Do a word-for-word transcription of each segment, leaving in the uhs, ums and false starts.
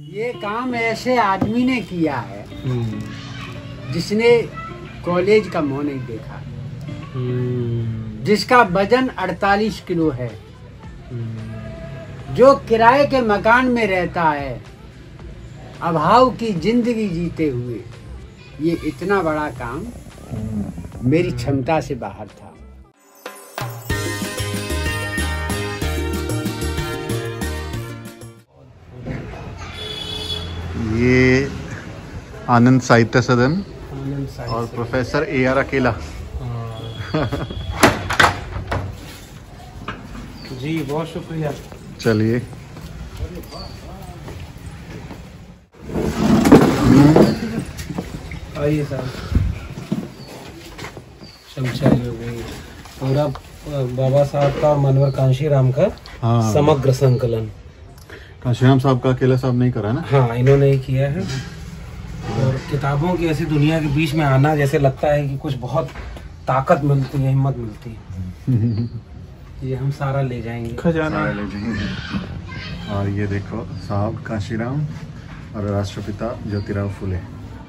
ये काम ऐसे आदमी ने किया है जिसने कॉलेज का मुंह नहीं देखा, जिसका वजन अड़तालीस किलो है, जो किराए के मकान में रहता है, अभाव की जिंदगी जीते हुए ये इतना बड़ा काम मेरी क्षमता से बाहर था। ये आनंद साहित्य सदन और प्रोफेसर ए आर अकेला। जी बहुत शुक्रिया। चलिए आइए साहब। शमशाई हो गई, पूरा बाबा साहब का मनवर कांशी राम का हाँ। समग्र संकलन कांशीराम साहब का अकेला साहब नहीं करा ना? हाँ, इन्होंने ही किया है। और किताबों की ऐसी दुनिया के बीच में आना जैसे लगता है कि कुछ बहुत ताकत मिलती है, हिम्मत मिलती है। ये हम सारा ले जाएंगे, खजाना ले जाएंगे। और ये देखो साहब कांशीराम और राष्ट्रपिता ज्योतिराव फुले।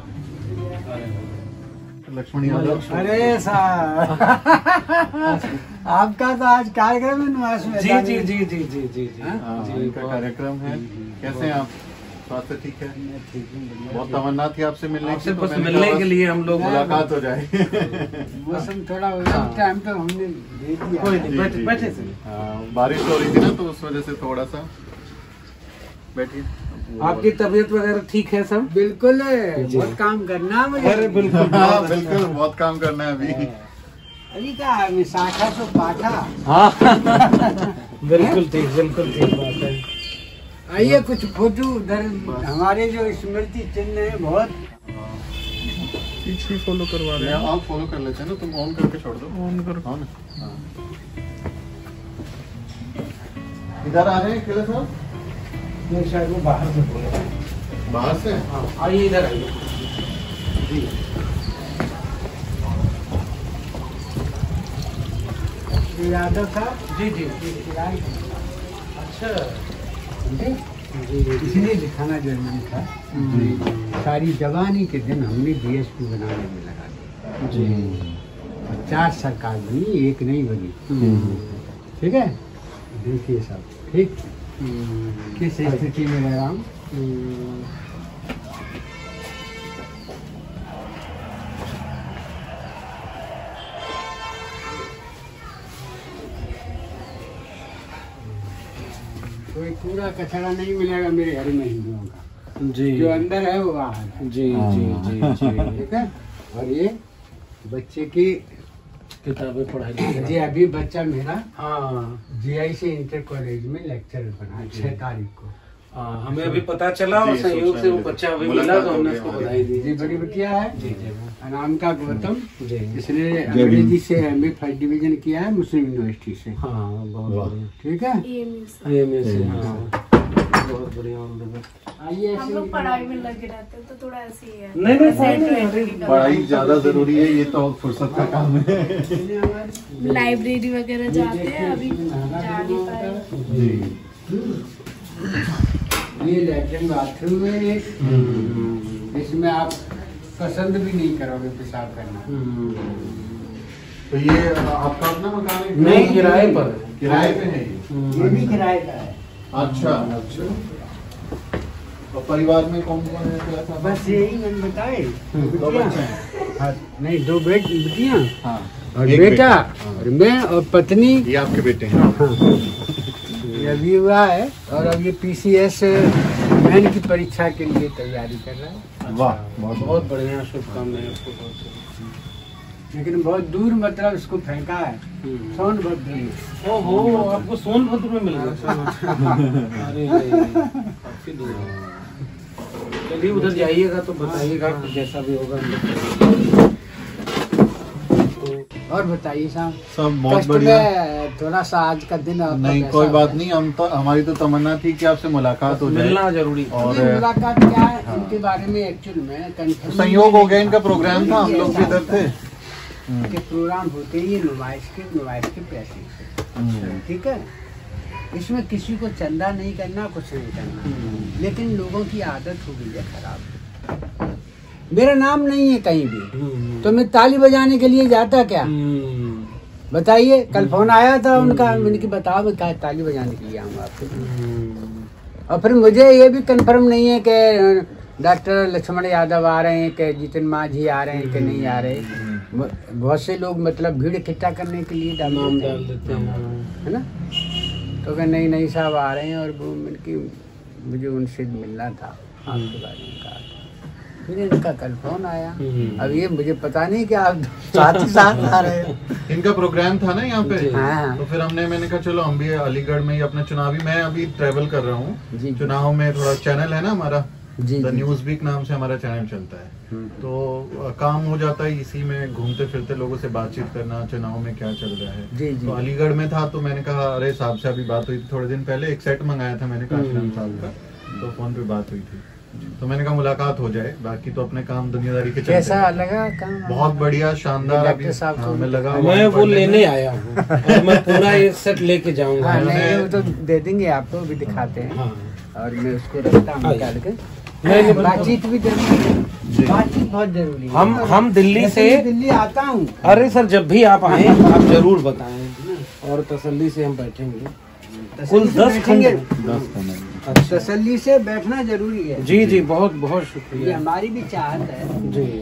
लक्ष्मण यादव। अरे साहब आपका तो आज कार्यक्रम है निवास में। जी जी जी जी जी जी जी इनका कार्यक्रम है। कैसे हैं आप? स्वास्थ्य ठीक है? ठीक है। बहुत तमन्ना थी आपसे मिलने आपसे की, तो बस मैंने मिलने कहा के लिए हम लोग मुलाकात हो जाए। मौसम थोड़ा टाइम तो हमने दे दिया। कोई नहीं, बैठे बैठे से। हाँ, बारिश हो रही थी ना, तो उस वजह से थोड़ा सा। बैठिए। आपकी तबीयत वगैरह ठीक है सब? बिल्कुल है, बहुत काम करना है मुझे। अरे बिल्कुल। हाँ बिल्कुल, बहुत काम करना है अभी। अभी क्या है, शाखा तो पाठा। हाँ बिल्कुल ठीक, बिल्कुल ठीक बात है। आइए कुछ फोटो उधर हमारे जो स्मृति चिन्ह है बहुत पीछे फॉलो करवा रहे हैं। आप फॉलो कर लेते हैं ना, तुम ऑन करके छोड़ दो। ऑन करो। हाँ ना। इधर आ रहे हैं अकेले साहब? नहीं, शायद वो बाहर से बोल रहे हैं। बाहर से? हाँ, आइए इधर आइए। जी यादव साहब। जी जी जी। अच्छा जी जी। इसलिए दिखाना जरूरी था। सारी जवानी के दिन हमने डीएसपी बनाने में लगा दिया जी। चार सरकार बनी, एक नहीं बनी। ठीक है, देखिए साहब। ठीक किस स्थिति में रह रहा हूँ। कोई कूड़ा कचरा नहीं मिलेगा मेरे घर में हिंदुओं का। जी। जो अंदर है वो बाहर है। जी जी जी जी। ठीक है। और ये बच्चे की किताबें पढ़ाई। जी अभी बच्चा मेरा हाँ जीआई से इंटर कॉलेज में लेक्चरर बना छह तारीख को। हाँ, हमें अभी पता चला और संयोग से वो बच्चा अभी मिला तो हमने उसको बधाई दी। जी बड़ी बटिया है। जी जी। नाम का गौतम। जी। इसने अंग्रेजी से एम ए फर्स्ट डिवीजन किया है मुस्लिम यूनिवर्सिटी से। हाँ बहुत बढ़िया। ठीक है। आईएमएस से। हाँ बहुत बढ़िया। आइए हम लोग पढ़ाई में लगे रहते हैं तो थोड़ा ऐसे ही है। नहीं नहीं, पढ़ाई ज्यादा जरूरी है, ये तो फुर्सत का काम है। लाइब्रेरी वगैरह जाते हैं, अभी जा नहीं पाए। जी। ये लैट्रिन बाथरूम है, इसमें आप पसंद भी नहीं करोगे पेशाब करना। तो ये आपका अपना मकान है? नहीं, किराए पर। किराए पे है ये? ये भी किराए का है। अच्छा अच्छा। और परिवार में कौन कौन है? क्या था? बस यही मैंने बताए। दो बच्चे हैं? हाँ, नहीं दो बेट बेटियाँ हाँ। और एक बेटा हाँ। और मैं और पत्नी। ये आपके बेटे हैं? ये अभी हुआ है और अब ये पीसीएस मैन की परीक्षा के लिए तैयारी कर रहा है। वाह बहुत बहुत बढ़िया, शुभकामनाएं आपको। बहुत लेकिन बहुत दूर मतलब इसको फेंका है सोनभद्र में। ओहो, आपको सोनभद्र में मिल गया। अरे काफी दूर है। चलिए उधर जाइएगा तो बताइएगा जैसा भी होगा। और बताइए साहब। सब बहुत कष्ट बढ़िया। में थोड़ा सा आज का दिन आपका नहीं कैसा कोई बात है? नहीं, हम तो हमारी तो तमन्ना थी कि आपसे मुलाकात हो जाए। मिलना जरूरी। और नहीं, मुलाकात क्या है हाँ। इनके बारे में एक्चुअल में कंफर्म संयोग हो गया, इनका प्रोग्राम था, हम लोग भी इधर थे। के प्रोग्राम होते ही नुमाइश के नुमाइश के पैसे से। ठीक है। इसमें किसी को चंदा नहीं करना, कुछ नहीं करना, लेकिन लोगों की आदत हो गई है खराब। मेरा नाम नहीं है कहीं भी, तो मैं ताली बजाने के लिए जाता क्या? बताइए। कल फोन आया था उनका, मैंने कि बताओ क्या ताली बजाने के लिए आऊँगा आपके। और फिर मुझे ये भी कंफर्म नहीं है कि डॉक्टर लक्ष्मण यादव आ रहे हैं, कि जीतन मांझी आ रहे हैं कि नहीं आ रहे। बहुत से लोग मतलब भीड़ इकट्ठा करने के लिए नाम डाल देते हैं, है ना। तो कह नहीं नहीं साहब आ रहे हैं, और वो कि मुझे उनसे मिलना था, आपके बारे में कहा। फिर इनका कल फोन आया। अब ये मुझे पता नहीं कि आप साथ ही साथ आ रहे हो। इनका प्रोग्राम था ना यहाँ पे, हाँ। तो फिर हमने मैंने कहा चलो हम भी अलीगढ़ में ही अपने चुनावी, मैं अभी ट्रेवल कर रहा हूँ चुनाव में, थोड़ा चैनल है ना हमारा, द न्यूज वीक नाम से हमारा चैनल चलता है। तो काम हो जाता है इसी में, घूमते फिरते लोगों से बातचीत करना, चुनाव में क्या चल रहा है। जी, जी। तो अलीगढ़ में था, तो मैंने कहा अरे साहब से अभी बात हुई थी थोड़े दिन पहले, एक सेट मंगाया था मैंने काशीराम साहब का, तो फोन पे बात हुई थी, तो मैंने कहा मुलाकात हो जाए। बाकी तो अपने काम दुनियादारी के चलते। कैसा लगा काम? बहुत बढ़िया, शानदार। डॉक्टर साहब हाँ, मैं लगा मैं वो लेने आया हूँ और मैं पूरा एक सेट लेके जाऊंगा। हाँ, नहीं वो तो दे देंगे आपको, भी दिखाते हैं। हाँ। और मैं उसको रखता हूँ निकाल के। नहीं, बातचीत भी जरूरी है, बातचीत बहुत जरूरी है। हम हम दिल्ली से दिल्ली आता हूँ। अरे सर जब भी आप आए आप जरूर बताएं, और तसल्ली से हम बैठेंगे। कुल दस खंडे, दस खंडे। अच्छा। तसल्ली से बैठना जरूरी है। जी जी, बहुत बहुत ये शुक्रिया। हमारी भी चाहत है जी।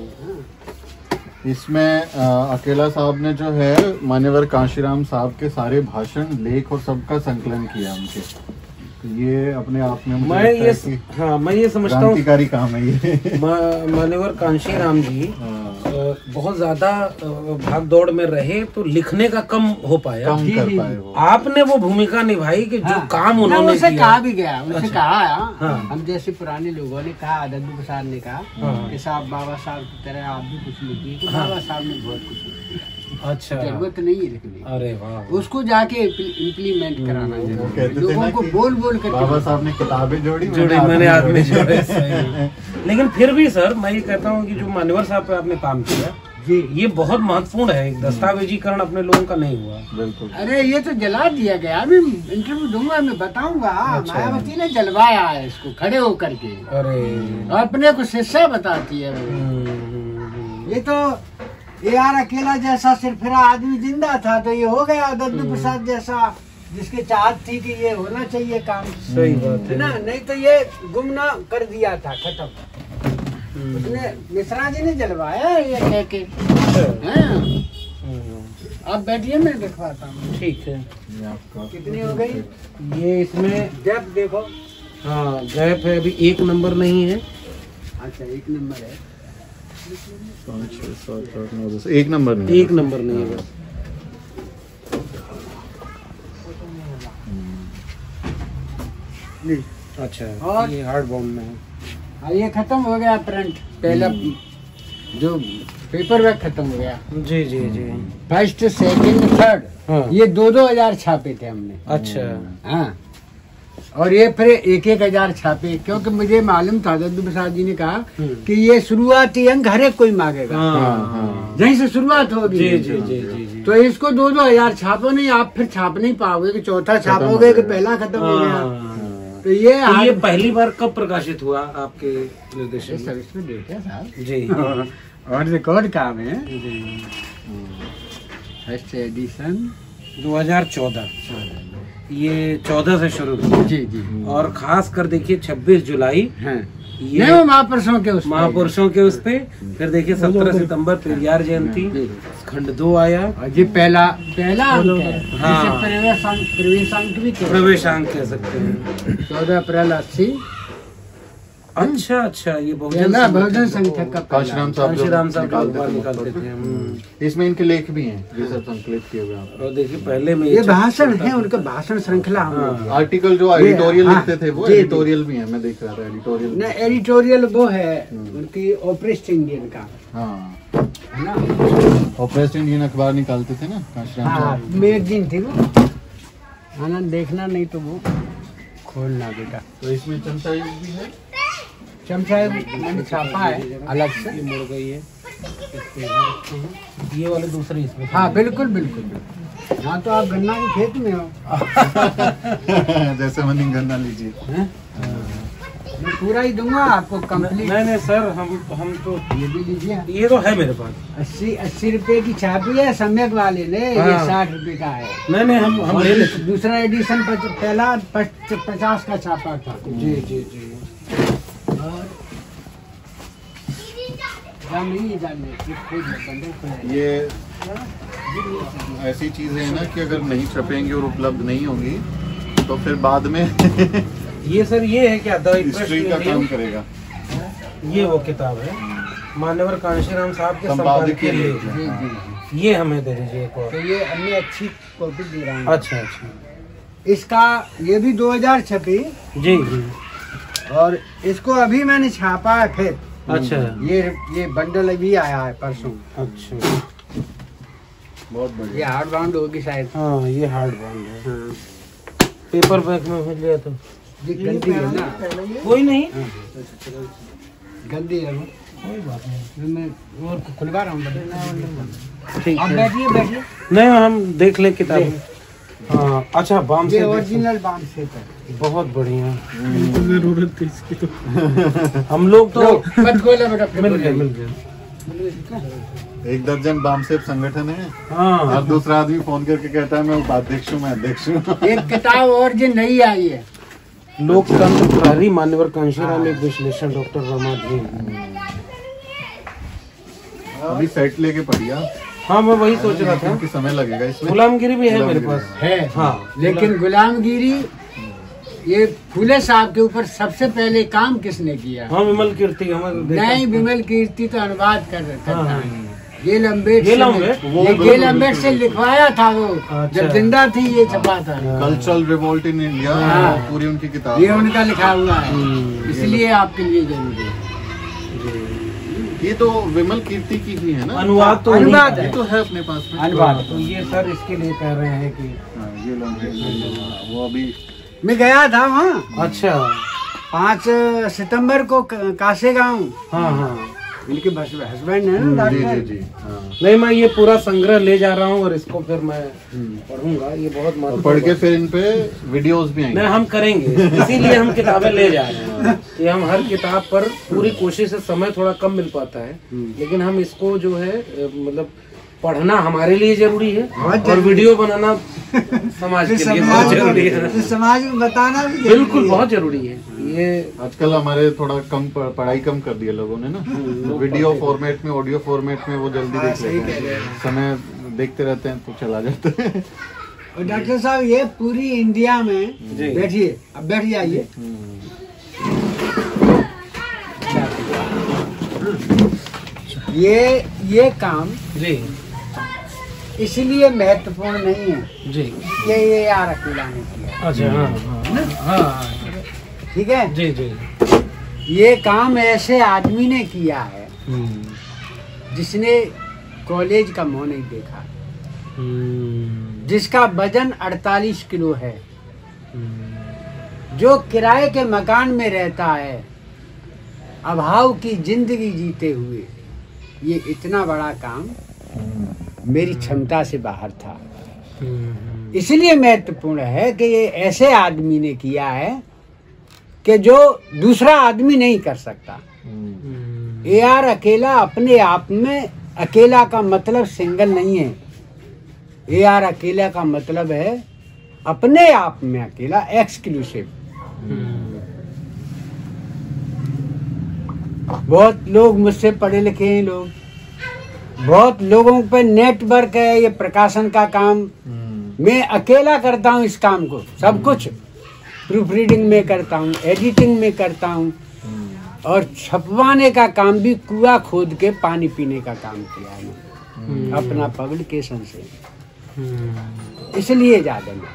इसमें आ, अकेला साहब ने जो है मान्यवर काशीराम साहब के सारे भाषण, लेख और सबका संकलन किया उनके। तो ये अपने आप में मुझे मैं ये कि हाँ मैं ये समझता हूँ क्रांतिकारी काम है ये। मान्यवर कांशीराम जी अ, बहुत ज्यादा भाग दौड़ में रहे, तो लिखने का कम हो पाया। कम कर पाए वो। आपने वो भूमिका निभाई कि जो हाँ। काम उन्होंने उनसे किया। कहा भी गया, उनसे अच्छा। कहा हाँ। हम जैसे पुराने लोगों ने कहा, दद्दू प्रसाद ने कहा हाँ। कि साहब बाबा साहब की तरह आप भी कुछ लिखिए, तो हाँ। बाबा साहब ने बहुत कुछ लिखा। अच्छा, जरूरत नहीं है लिखने, अरे वाह। उसको जाके इम्प्लीमेंट कराना वो जरूरी कहते है। थे लोगों ना को कि बोल बोल कर बाबा साहब ने किताबें जोड़ी, जोड़े मैंने आदमी जोड़े। सही। लेकिन फिर भी सर मैं ये कहता हूँ कि जो मान्यवर साहब पे आपने काम किया जी, ये बहुत महत्वपूर्ण है। एक दस्तावेजीकरण अपने लोगों का नहीं हुआ। बिल्कुल। अरे ये तो जला दिया गया। अभी इंटरव्यू दूंगा, मैं बताऊंगा। मायावती ने जलवाया है इसको खड़े होकर के, अरे अपने को शिष्या बताती है वो। हम्म, ये तो ये यार अकेला जैसा सिरफिरा आदमी जिंदा था, तो ये हो गया दद्दू प्रसाद जैसा, जिसके चाहत थी कि ये होना चाहिए काम। सही बात है ना, नहीं तो ये गुमना कर दिया था, खत्म। उसने मिश्रा जी ने जलवाया है ये कह के। हाँ। आप बैठिए, मैं दिखवाता हूँ। ठीक है। ये आपका कितनी हो गई? ये इसमें गैप देखो। हाँ गैप है, अभी एक नंबर नहीं है। अच्छा, एक नंबर है। पाँच छः सात आठ नौ दस, एक नंबर नहीं। एक नंबर नहीं है बस। नहीं। अच्छा, और? ये हार्ड बाउंड में है। हाँ, ये खत्म हो गया प्रिंट। पहला जो पेपर वर्क खत्म हो गया। जी जी जी। फर्स्ट सेकंड थर्ड, हाँ। ये दो दो हजार छापे थे हमने। अच्छा। हाँ, और ये फिर एक एक हजार छापे, क्योंकि मुझे मालूम था, दद्दू प्रसाद जी ने कहा कि ये शुरुआती अंक हर एक कोई मांगेगा, हाँ। यहीं से शुरुआत होगी। जी जी जी जी जी। तो इसको दो दो हजार छापो, नहीं आप फिर छाप नहीं पाओगे कि चौथा छापोगे कि पहला खत्म हो गया। हाँ। तो ये तो ये पहली बार कब प्रकाशित हुआ आपके निर्देशन में? सब इसमें डेट है साहब, जी और रिकॉर्ड काम है। जी। फर्स्ट एडिशन दो हज़ार चौदह, ये चौदह से शुरू हुआ। जी जी। और खास कर देखिए छब्बीस जुलाई हाँ, ये नहीं वो महापुरुषों के उस पे। महापुरुषों के उस पे। फिर देखिए सत्रह सितंबर पेरियार जयंती, खंड दो आया। और ये पहला पहला अंक है। हाँ। जिसे प्रवेशांक प्रवेशांक भी कहते हैं। प्रवेशांक कह सकते हैं। चौदह अप्रैल अस्सी। अच्छा अच्छा, ये बहुजन पहला संघ- बहुजन संख्या का काशीराम साहब जो काशीराम साहब निकालते बार थे निकालते थे। हम्म। मुफ्त। इसमें इनके लेख भी हैं, ये सब संकलित किए हुए हैं। और देखिए पहले में ये भाषण है, उनका भाषण श्रृंखला हम लोग। हाँ। आर्टिकल जो ये- एडिटोरियल हाँ, लिखते थे वो जी, जी। एडिटोरियल भी है, मैं देख रहा था एडिटोरियल। न एडिटोरियल वो है उनकी ऑपरेस्ट इंडियन का, हाँ, है ना। और प्रेस इंडियन अखबार निकालते थे ना काशीराम हाँ, साहब। मैगजीन थी वो। आनंद देखना, नहीं तो वो खोलना बेटा। तो इसमें चमचा युग भी है। चमचा मैंने छापा है अलग से। मुड़ गई है। इसको यहाँ रखते हैं। ये वाले दूसरे इसमें। हाँ बिल्कुल बिल्कुल बिल्कुल। हाँ तो आप गन्ना के खेत में हो। जैसे मनी गन्ना लीजिए, मैं पूरा ही दूंगा आपको कंप्लीट। नहीं नहीं सर, हम हम तो ये भी लीजिए। ये तो है मेरे पास। अस्सी अस्सी रुपए की छापी है सम्यक वाले ने, ये हाँ। साठ रुपए का है। नहीं नहीं हम हम ले लेते। दूसरा एडिशन पच, पहला पच, पचास का छापा था। जी जी जी। और हम नहीं जानते खुद बंदे को। ये ऐसी चीजें हैं ना कि अगर नहीं छपेंगी और उपलब्ध नहीं होंगी तो फिर बाद में ये सर ये है क्या, द हिस्ट्री का काम करेगा। ये वो किताब है मान्यवर कांशीराम साहब के संपादकीय संपादकीय लेख। लेख। जी जी। ये हमें दे दीजिए एक और। तो ये अन्य अच्छी कॉपी दे रहा हूँ। अच्छा अच्छा। इसका ये भी दो हजार छपी जी जी। और इसको अभी मैंने छापा है फिर। अच्छा ये ये बंडल अभी आया है परसों। अच्छा। बहुत ये बढ़िया। हार्ड बाउंड होगी शायद। हाँ ये हार्ड बाउंड है। हाँ। पेपर बैग में मिल गया तो ये गंदी है ना। कोई नहीं। गंदी है वो। कोई बात नहीं। मैं और खुलवा रहा हूँ। ठीक आप है। बैठिए बैठिए। नहीं हम देख ले किताब। हाँ अच्छा, बाम ये से ओरिजिनल बाम से है। बहुत बढ़िया। जरूरत थी इसकी तो। हम लोग तो मत खोले बेटा, फिर मिल गए बोलेंगे। मिल गए। एक दर्जन बामसेब संगठन है हाँ और दूसरा आदमी फोन करके कहता है मैं उपाध्यक्ष हूँ, मैं अध्यक्ष हूँ। एक किताब और जो नई आई है, लोकतंत्र प्रहरी मान्यवर कांशीराम एक विश्लेषण, डॉक्टर रमादेव। अभी सेट लेके पढ़िया। हाँ मैं वही सोच रहा था। कि समय लगेगा इसमें। गुलामगिरी भी है मेरे गुलामगिरी पास। है हाँ लेकिन गुलामगिरी ये फूले साहब के ऊपर सबसे पहले काम किसने किया? हाँ विमल कीर्ति हमारे देखा। नहीं, विमल कीर्ति तो अनुवाद कर करता हाँ, है। गेल अम्बेड गेल से- अम्बेड? वो ये बिल्कुल, गेल अम्बेड से लिखवाया था वो। अच्छा। जब जिंदा थी ये छपा था। कल्चरल रिवोल्ट इन इंडिया, हाँ। पूरी उनकी किताब ये है। उनका लिखा हुआ है, हम्म, इसलिए आपके लिए जरूरी है। ये तो विमल कीर्ति की ही है ना। अनुवाद तो अनुवाद उन्हीं ये का तो है अपने पास में। अनुवाद। तो ये सर इसके लिए कह रहे हैं कि हाँ, ये लॉन्ग वो अभी मैं गया था वहाँ अच्छा। पाँच सितंबर को क- कासे गाँव। हाँ हाँ। इनके हस्बैंड है ना जी जी डॉक्टर। जी हाँ। नहीं मैं ये पूरा संग्रह ले जा रहा हूँ और इसको फिर मैं पढ़ूंगा। ये बहुत और महत्वपूर्ण पढ़ के बात फिर इन पे वीडियोस भी है। आएंगे। नहीं हम करेंगे, इसीलिए हम किताबें ले जा रहे हैं कि हम हर किताब पर पूरी कोशिश है। समय थोड़ा कम मिल पाता है लेकिन हम इसको जो है अ, मतलब पढ़ना हमारे लिए जरूरी है और वीडियो बनाना समाज के लिए बहुत जरूरी है। तो समाज में बताना भी जरूरी बिल्कुल है। बहुत जरूरी है ये। आजकल हमारे थोड़ा कम प- पढ़ाई कम कर दिया लोगों ने ना। वीडियो फॉर्मेट में, ऑडियो फॉर्मेट में वो जल्दी देख सही लेते कह रहे हैं। समय देखते रहते हैं तो चला जाता है। और डॉक्टर साहब ये पूरी इंडिया में जी। बैठिए, अब बैठ जाइए। ये ये काम जी इसलिए महत्वपूर्ण नहीं है जी। ये ये यार अकेला ने किया, अच्छा हाँ हाँ हाँ ठीक है। जी जी। ये काम ऐसे आदमी ने किया है हम्म, जिसने कॉलेज का मुंह नहीं देखा, हम्म, जिसका वजन अड़तालीस किलो है, हम्म, जो किराए के मकान में रहता है, अभाव की जिंदगी जीते हुए ये इतना बड़ा काम मेरी क्षमता से बाहर था। हम्म, इसलिए महत्वपूर्ण है कि ये ऐसे आदमी ने किया है कि जो दूसरा आदमी नहीं कर सकता। हम्म, ए आर अकेला अपने आप में, अकेला का मतलब सिंगल नहीं है। ए आर अकेला का मतलब है अपने आप में अकेला, एक्सक्लूसिव। हम्म, बहुत लोग मुझसे पढ़े लिखे हैं लोग, बहुत लोगों पे नेटवर्क है, ये प्रकाशन का काम मैं अकेला करता हूँ। इस काम को सब कुछ प्रूफ रीडिंग में करता हूँ, एडिटिंग में करता हूँ और छपवाने का काम भी कुआं खोद के पानी पीने का काम किया है मैंने अपना पब्लिकेशन से, हम्म। इसलिए ज्यादा मैं।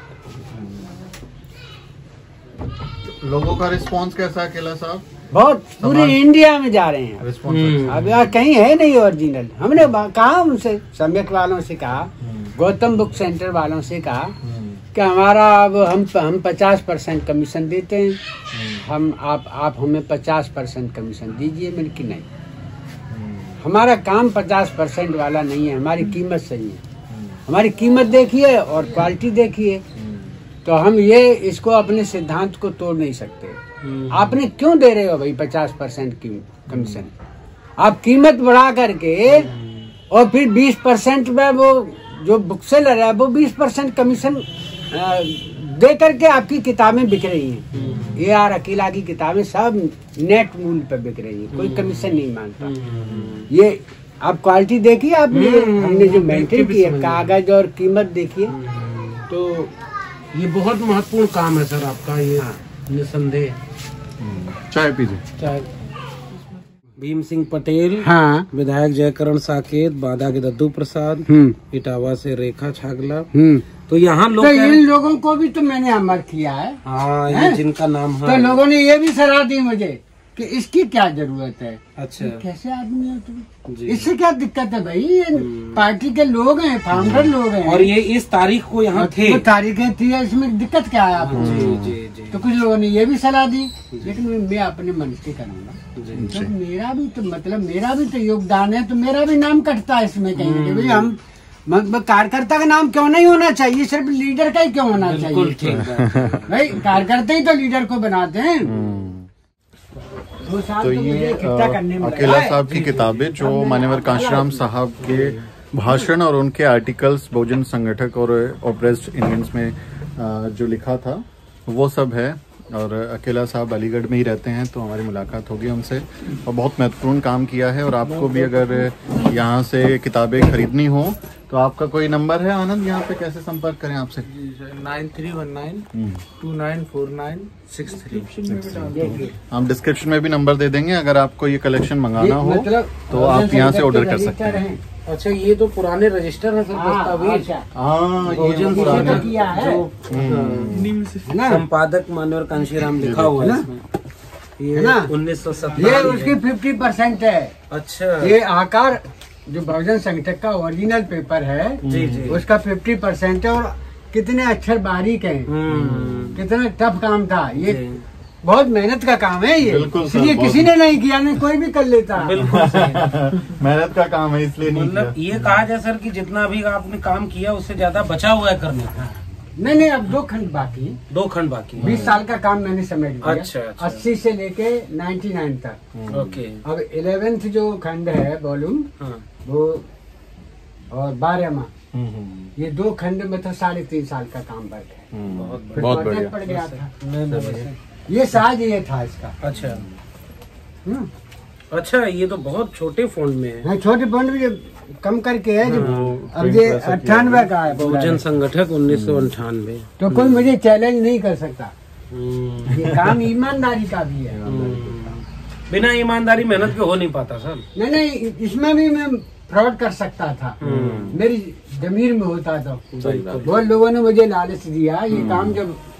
लोगों का रिस्पांस कैसा है अकेला साहब? बहुत पूरे इंडिया में जा रहे हैं। रिस्पांस हम्म। अब यार कहीं है नहीं ओरिजिनल। हमने बा- कहा उनसे, सम्यक वालों से कहा, गौतम बुक सेंटर वालों से कहा कि हमारा अब हम हम पचास परसेंट कमीशन देते हैं, हम आप आप हमें पचास परसेंट कमीशन दीजिए। मैंने कि नहीं, हमारा काम पचास परसेंट वाला नहीं है, हमारी कीमत सही है। हमारी कीमत देखिए और क्वालिटी देखिए। तो हम ये इसको अपने सिद्धांत को तोड़ नहीं सकते। आपने क्यों दे रहे हो भाई पचास परसेंट की कमीशन? आप कीमत बढ़ा करके और फिर बीस परसेंट में वो जो बुक सेलर है वो बीस परसेंट कमीशन दे करके आपकी किताबें बिक रही हैं। ए आर अकीला की किताबें सब नेट मूल्य पर बिक रही हैं, कोई कमीशन नहीं मांगता। ये आप क्वालिटी देखिए, आपने हमने जो मेंटेन की है कागज और कीमत देखिए। तो ये बहुत महत्वपूर्ण काम है सर आपका, ये निसंदेह। चाय पीजिए। चाय। भीम सिंह पटेल, हाँ, विधायक जयकरण साकेत, बादा के दद्दू प्रसाद, इटावा से रेखा छागला। तो यहाँ लोग तो इन लोगों को भी तो मैंने अमर किया है। हाँ, ये जिनका नाम है। तो लोगों ने ये भी सलाह दी मुझे कि इसकी क्या जरूरत है। अच्छा, कैसे आदमी हो तुम, इससे क्या दिक्कत है भाई? ये पार्टी के लोग हैं, फाउंडर लोग हैं, और ये इस तारीख को यहाँ थे। तो तारीखें थी, इसमें दिक्कत क्या है आपको? जी जी जी। तो कुछ लोगों ने ये भी सलाह दी, लेकिन मैं अपने मन से करूँगा। तो मेरा भी तो मतलब मेरा भी तो योगदान है, तो मेरा भी नाम कटता है इसमें कहीं ना कहीं। हम कार्यकर्ता का नाम क्यों नहीं होना चाहिए, सिर्फ लीडर का ही क्यों होना चाहिए? भाई कार्यकर्ता ही तो लीडर को बनाते हैं। तो ये अकेला साहब की किताबें जो मान्यवर कांशीराम साहब के भाषण और उनके आर्टिकल्स बहुजन संगठक और ऑप्रेस्ड इंडियंस में जो लिखा था वो सब है। और अकेला साहब अलीगढ़ में ही रहते हैं, तो हमारी मुलाकात होगी उनसे। और बहुत महत्वपूर्ण काम किया है। और आपको भी अगर यहाँ से किताबें खरीदनी हो तो आपका कोई नंबर है आनंद, यहाँ पे कैसे संपर्क करें आपसे? Nine three one nine two nine four nine six three. हम डिस्क्रिप्शन में भी नंबर दे देंगे, अगर आपको ये कलेक्शन मंगाना हो तो आप यहाँ से ऑर्डर कर सकते हैं। अच्छा, ये तो पुराने रजिस्टर है सर, दस्तावेज। संपादक मान्यवर कांशीराम लिखा हुआ है इसमें, ये उन्नीस सौ सत्तर। ये उसकी फिफ्टी परसेंट है। अच्छा, ये आकार जो बहुजन संगठक का ओरिजिनल पेपर है जी जी, उसका फिफ्टी परसेंट है। और कितने अक्षर बारीक हैं, कितना टफ काम था ये, बहुत मेहनत का काम है ये। इसलिए किसी ने नहीं किया, नहीं कोई भी कर लेता। बिल्कुल मेहनत का काम है, इसलिए नहीं मतलब ये कहा जाए सर कि जितना भी आपने काम किया उससे ज्यादा बचा हुआ है करने का। नहीं नहीं, अब दो खंड बाकी, दो खंड बाकी। बीस साल का काम मैंने समेट दिया। अच्छा, अच्छा। अस्सी से लेके नाइन्टी नाइन तक। ओके। अब इलेवेंथ जो खंड है वॉल्यूम, हाँ। वो और बारहवां, ये दो खंड में तो साढ़े तीन साल का काम वर्क है। बहुत बहुत बढ़िया पड़ गया था। ये साज ये था इसका। अच्छा अच्छा, ये तो बहुत छोटे फोन में है। छोटे फोन में कम करके है। अब ये अट्ठानवे का है, बहुजन संगठक उन्नीस सौ अंठानवे। तो कोई मुझे चैलेंज नहीं कर सकता। ये काम ईमानदारी का भी है। बिना ईमानदारी मेहनत पे हो नहीं पाता सर। नहीं नहीं, इसमें भी मैं फ्रॉड कर सकता था, मेरी जमीर में होता था। बहुत लोगों ने मुझे लालच दिया। ये काम जब